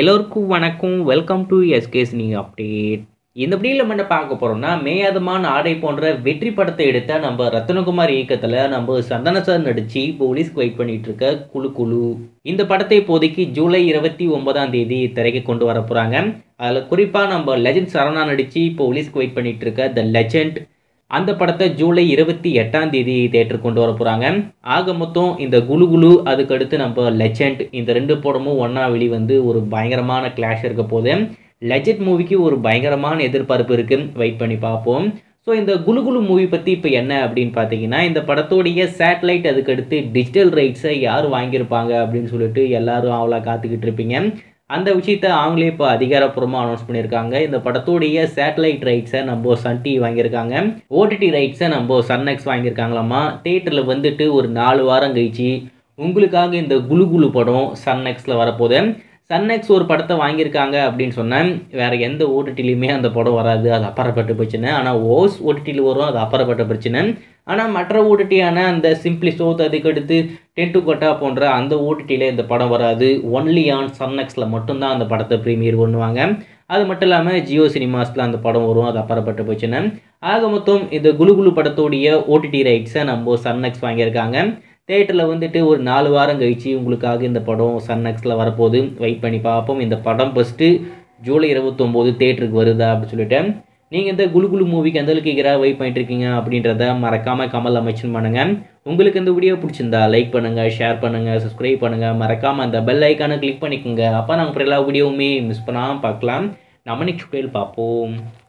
எல்லோருக்கும் வணக்கம். Welcome to SK cine update. இந்த வீடியோவில் நம்ம என்ன பார்க்க போகிறோம்னா, மேயாதமான ஆடை போன்ற வெற்றி படத்தை எடுத்த நம்ம ரத்னகுமார் இயக்கத்தில் நம்ம சந்தான சார் நடித்து போலீஸ்க்கு வெயிட் பண்ணிட்டு இருக்க குழு குழு. இந்த படத்தை இப்போதைக்கு ஜூலை 29 திரைக்கு கொண்டு வர போகிறாங்க. அதில் குறிப்பாக நம்ம லெஜண்ட் சரவணா நடித்து போலீஸ்க்கு வெயிட் பண்ணிட்டு இருக்க த லெஜண்ட், அந்த படத்தை ஜூலை 28 தேட்டருக்கு கொண்டு வர போகிறாங்க. ஆக மொத்தம் இந்த குலு குலு, அதுக்கடுத்து நம்ம லெஜண்ட், இந்த 2 படமும் ஒன்றா வெளிவந்து ஒரு பயங்கரமான கிளாஷ் இருக்க போது. லெஜண்ட் மூவிக்கு ஒரு பயங்கரமான எதிர்பார்ப்பு இருக்குது, வெயிட் பண்ணி பார்ப்போம். ஸோ இந்த குலு குலு மூவி பற்றி இப்போ என்ன அப்படின்னு பார்த்தீங்கன்னா, இந்த படத்தோடைய சேட்டலைட் அதுக்கடுத்து டிஜிட்டல் ரைட்ஸை யார் வாங்கியிருப்பாங்க அப்படின்னு சொல்லிட்டு எல்லாரும் அவ்வளோ காத்துக்கிட்டு இருப்பீங்க. அந்த விஷயத்தை அவங்களே இப்போ அதிகாரப்பூர்வமாக அனௌன்ஸ் பண்ணியிருக்காங்க. இந்த படத்தோடைய சேட்டலைட் ரைட்ஸை நம்ம SunTV வாங்கியிருக்காங்க, OTT ரைட்ஸை நம்ம SunNXT வாங்கியிருக்காங்களாமா. தேட்டரில் வந்துட்டு ஒரு 4 வாரம் கழிச்சு உங்களுக்காக இந்த குலு குலு படம் SunNXTல வரப்போகுது. SunNXT ஒரு படத்தை வாங்கியிருக்காங்க அப்படின்னு சொன்னேன், வேறு எந்த OTTலையுமே அந்த படம் வராது, அது அப்பாற்பட்ட பிரச்சனை. ஆனால் OTTயில் வரும், அது அப்பாற்பட்ட பிரச்சனை. ஆனால் மற்ற OTTயான அந்த சிம்பிளி சோத், அதுக்கடுத்து 10 to கொட்டா போன்ற அந்த OTTயில் இந்த படம் வராது. ஒன்லி ஆன் SunNXTல மட்டும்தான் அந்த படத்தை ப்ரீமியர் பண்ணுவாங்க. அது மட்டும் இல்லாமல் ஜியோ சினிமாஸில் அந்த படம் வரும், அது அப்பாற்பட்ட பிரச்சனை. ஆக மொத்தம் இந்த குலு குலு படத்தோடைய OTT ரைட்ஸை நம்ம SunNXT வாங்கியிருக்காங்க. தேட்டரில் வந்துட்டு ஒரு 4 வாரம் கழிச்சு உங்களுக்காக இந்த படம் SunNXTல வரப்போகுது, வெயிட் பண்ணி பார்ப்போம். இந்த படம் ஃபஸ்ட்டு ஜூலை 29 தேட்டருக்கு வருதா அப்படின்னு சொல்லிட்டு. நீங்கள் இந்த குலு குலு மூவிக்கு எந்தளவுக்கு ஈகராக வெயிட் பண்ணிட்டு இருக்கீங்க அப்படின்றத மறக்காமல் கமெண்ட்ல மென்ஷன் பண்ணுங்கள். உங்களுக்கு இந்த வீடியோ பிடிச்சிருந்தா லைக் பண்ணுங்கள், ஷேர் பண்ணுங்கள், சப்ஸ்கிரைப் பண்ணுங்கள். மறக்காமல் அந்த பெல் ஐக்கானை கிளிக் பண்ணிக்கோங்க. அப்போ நாங்கள் எல்லா வீடியோவுமே மிஸ் பண்ணாமல் பார்க்கலாம். நம்ம நெக்ஸ்ட் வீடியோவில் பார்ப்போம்.